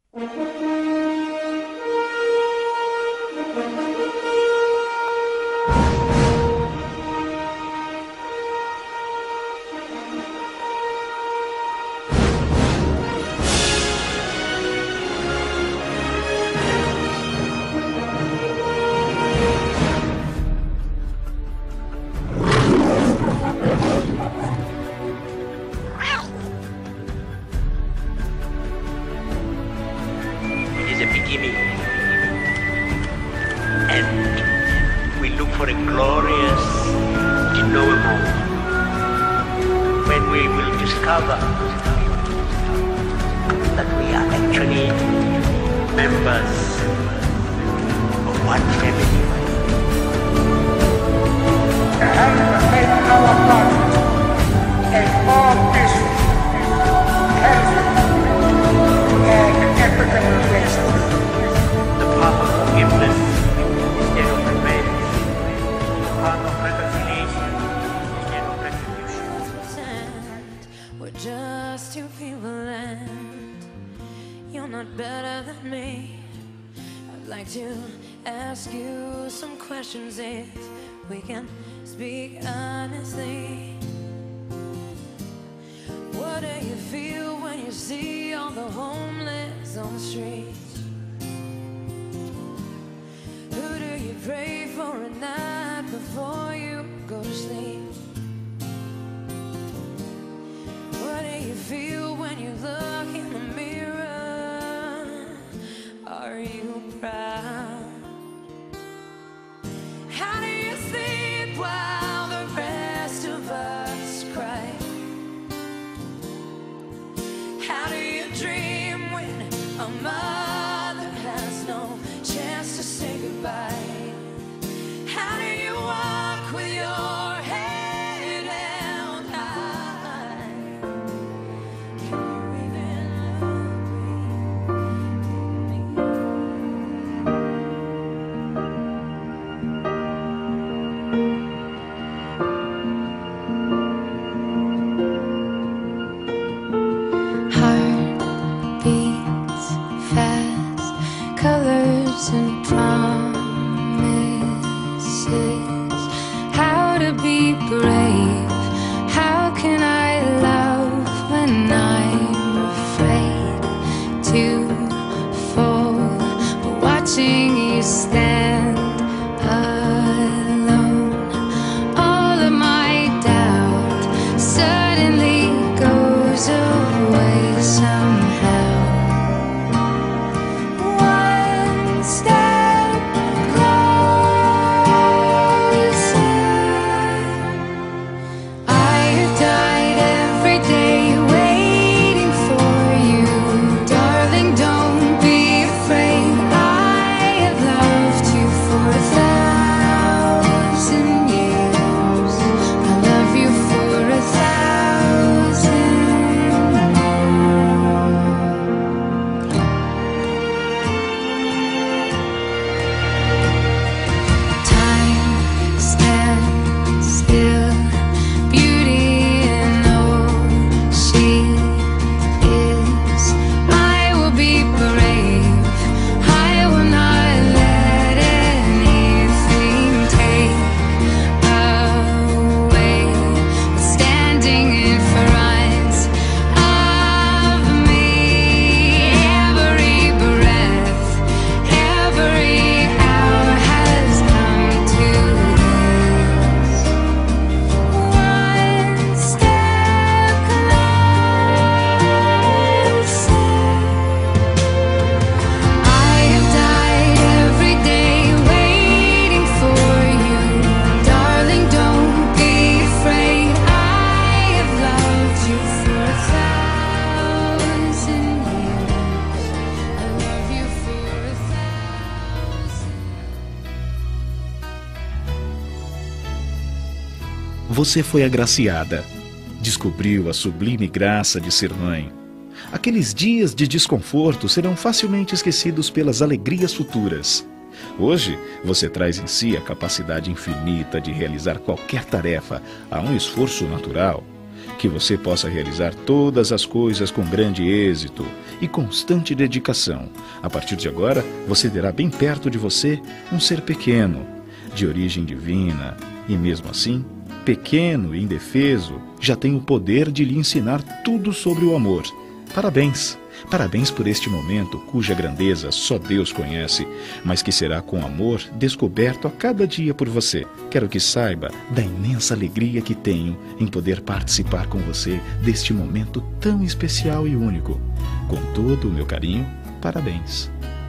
A beginning, and we look for a glorious denouement when we will discover that we are actually members of one family. And make our body a more peaceful, healthy, and equitable place. The path of forgiveness instead of revenge. The path of reconciliation instead of retribution. We're just two people and you're not better than me. I'd like to ask you some questions if we can speak honestly. What do you feel when you see all the homeless on the streets? Who do you pray for at night before you go to sleep? What do you feel when you look in the mirror? Are you proud? How do you sleep while the rest of us cry? How do you dream when a mother has no chance to say goodbye? How do you walk with your head held high? Can you even heart beats fast, colors and promises. How to be brave? How can I love when I'm afraid to fall? But watching you stand alone, all of my doubt suddenly goes away somehow. One step closer. I have died every day waiting for you. Darling, don't be afraid. I have loved you for 1,000 years. I love you for 1,000 Time stands still, beauty in all she is. I will be brave. I will not let anything take away what's standing in front of me. Every breath, every hour has come to this. One step closer. I have died every day waiting for you. Darling, don't be afraid. I have loved you for 1,000 years. I love you for 1,000. Você foi agraciada. Descobriu a sublime graça de ser mãe. Aqueles dias de desconforto serão facilmente esquecidos pelas alegrias futuras. Hoje, você traz em si a capacidade infinita de realizar qualquer tarefa a um esforço natural, Que você possa realizar todas as coisas com grande êxito e constante dedicação. A partir de agora, você terá bem perto de você um ser pequeno, de origem divina, e mesmo assim, pequeno e indefeso, já tem o poder de lhe ensinar tudo sobre o amor. Parabéns! Parabéns por este momento cuja grandeza só Deus conhece, mas que será com amor descoberto a cada dia por você. Quero que saiba da imensa alegria que tenho em poder participar com você deste momento tão especial e único. Com todo o meu carinho, parabéns.